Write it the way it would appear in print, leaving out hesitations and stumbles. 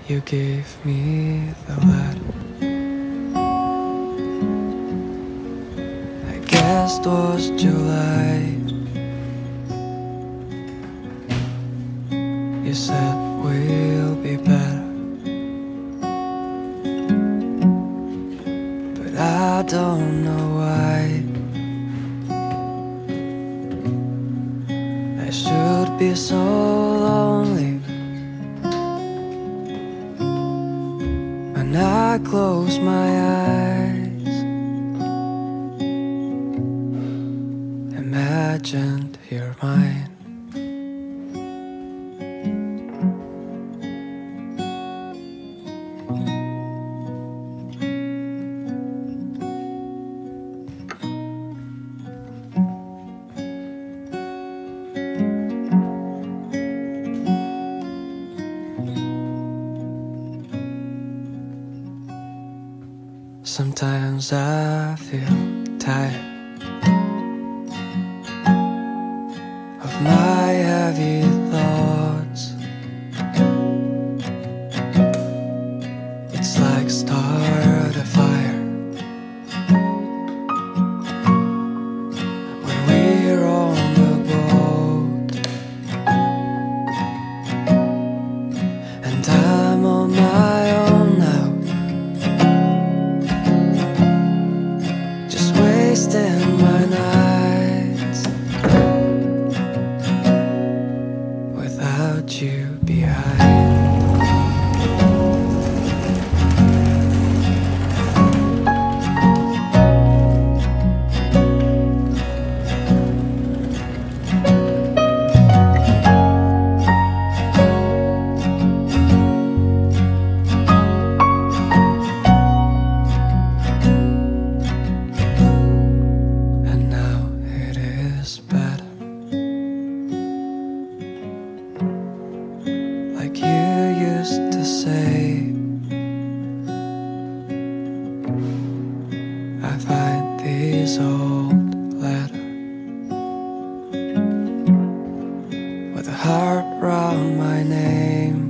you gave me the letter. I guess it was July. You said we'll be better, but I don't know why. I should be so lonely when I close my eyes. Imagined you're mine. Sometimes I feel tired of my heavy thoughts. It's like start a fire when we're on the boat, and I'm on my own now, wasting my nights without you behind. Like you used to say, I find these old letters with a heart round my name.